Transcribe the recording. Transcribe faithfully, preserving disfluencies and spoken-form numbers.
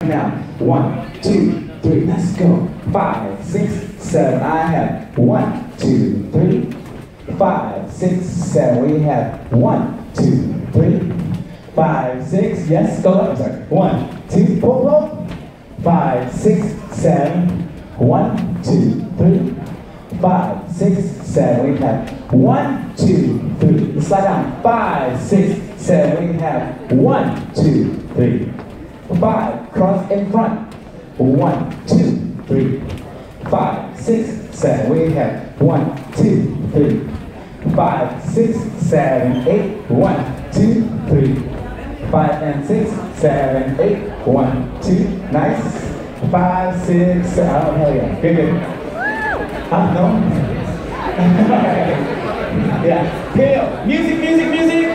Now, one, two, three, let's go. Five, six, seven, I have one, two, three. Five, six, seven, we have one, two, three. Five, six, yes, go up, I'm sorry. One, two, pull, pull. Five, six, seven, one, two, three. Five, six, seven, we have one, two, three. Slide down. Five, six, seven, we have one, two, three. Five, cross in front. One, two, three. Five, six, seven, we have one, two, three. Five, six, seven, eight. One, two, three. Five and six, seven, eight. One, two. Nice. Five, six, seven. Oh, hell yeah. Good, good. Huh? No? Yeah. Kill. Music, music, music.